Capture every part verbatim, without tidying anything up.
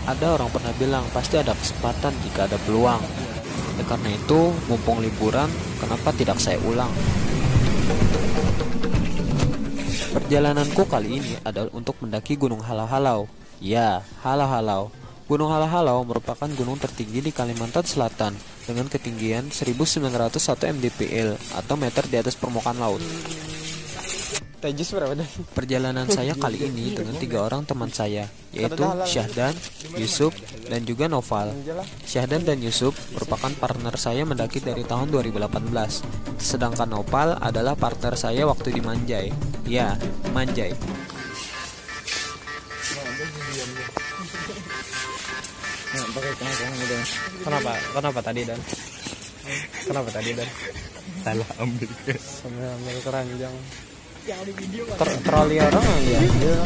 Ada orang pernah bilang pasti ada kesempatan jika ada peluang. Oleh karena itu, mumpung liburan, kenapa tidak saya ulang? Perjalananku kali ini adalah untuk mendaki Gunung Halau-Halau. Ya, Halau-Halau. Gunung Halau-Halau merupakan gunung tertinggi di Kalimantan Selatan dengan ketinggian seribu sembilan ratus satu mdpl atau meter di atas permukaan laut. Tajus berapa dah? Perjalanan saya kali ini dengan tiga orang teman saya, yaitu Syahdan, Yusuf, dan juga Noval. Syahdan dan Yusuf merupakan partner saya mendaki dari tahun dua ribu delapan belas. Sedangkan Noval adalah partner saya waktu di Manjai. Ya, Manjai. Kenapa? Kenapa tadi Dan? Kenapa tadi Dan? Salah ambil ke Sambil ambil keranjang. Ter troli orang ya.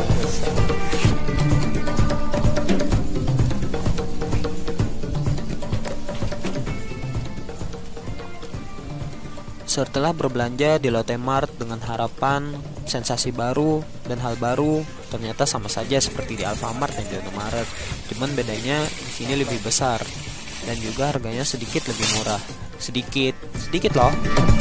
Setelah berbelanja di Lotte Mart dengan harapan sensasi baru dan hal baru, ternyata sama saja seperti di Alfamart dan di Indomaret. Cuman bedanya di sini lebih besar dan juga harganya sedikit lebih murah. Sedikit, sedikit loh.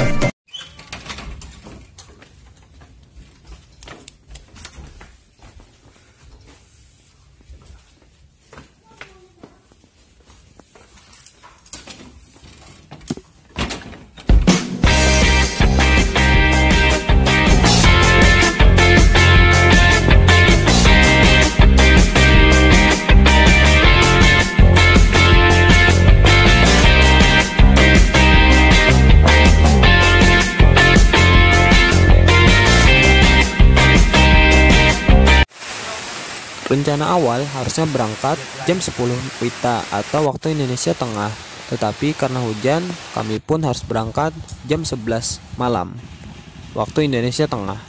Rencana awal harusnya berangkat jam sepuluh WITA atau waktu Indonesia Tengah. Tetapi karena hujan, kami pun harus berangkat jam sebelas malam waktu Indonesia Tengah.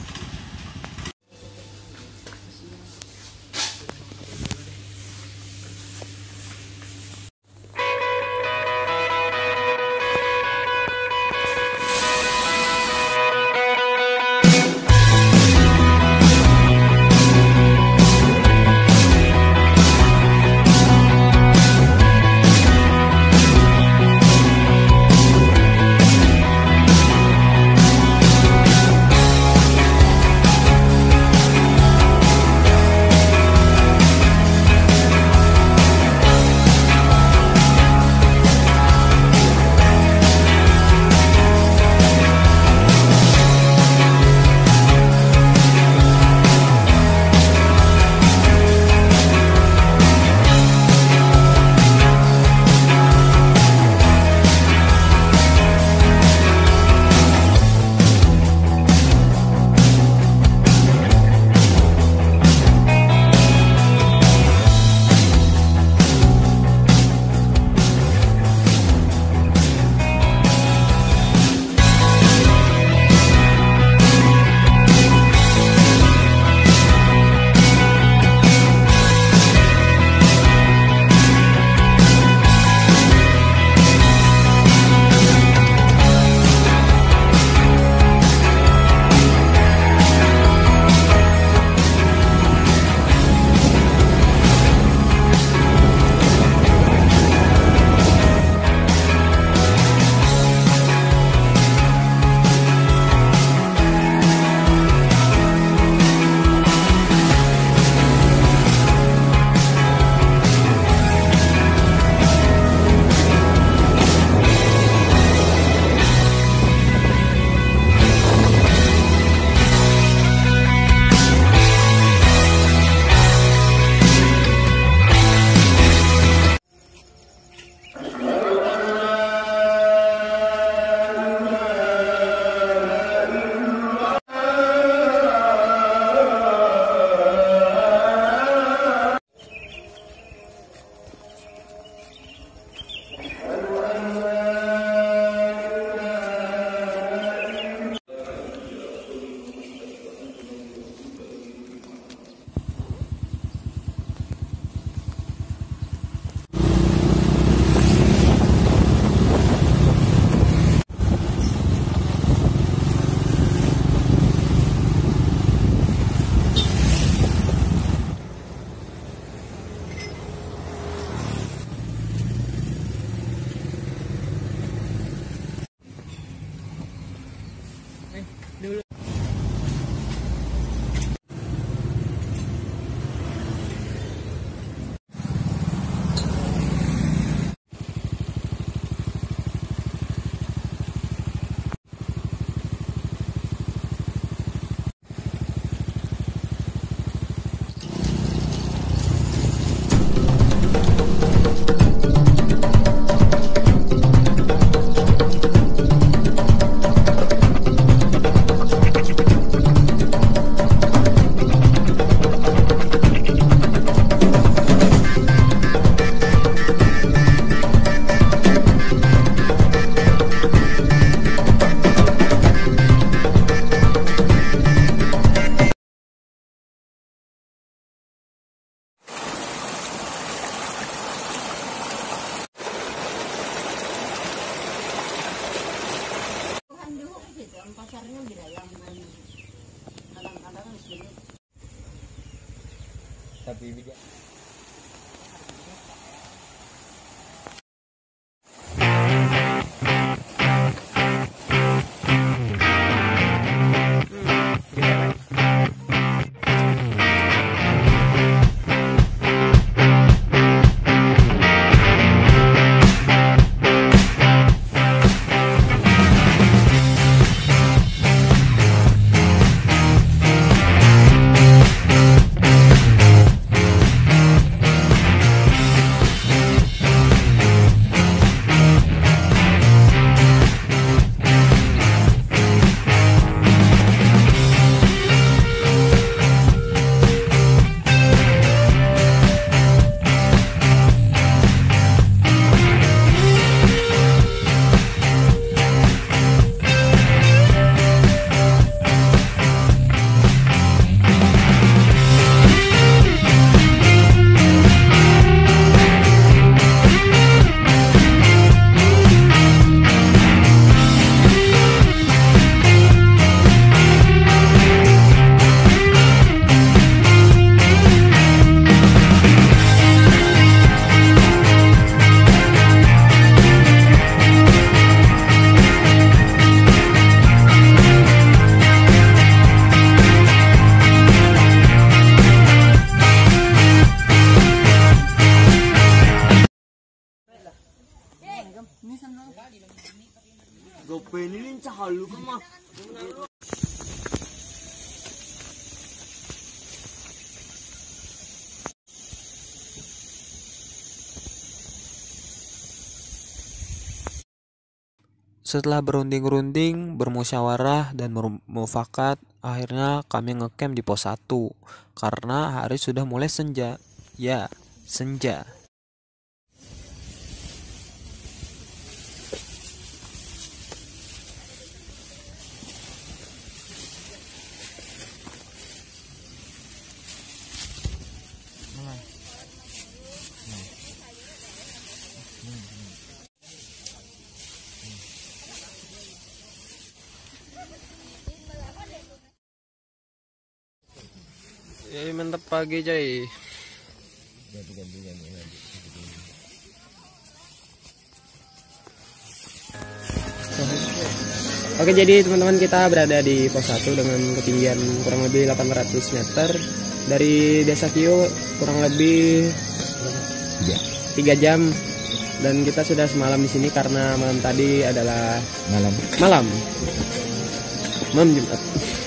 Setelah berunding-runding, bermusyawarah, dan bermufakat, akhirnya kami ngecamp di pos satu karena hari sudah mulai senja. Ya, senja. Ya, mantap pagi coy. Oke, jadi teman-teman, kita berada di pos satu dengan ketinggian kurang lebih delapan ratus meter dari Desa Kio, kurang lebih tiga jam, dan kita sudah semalam di sini karena malam tadi adalah malam malam malam Jumat.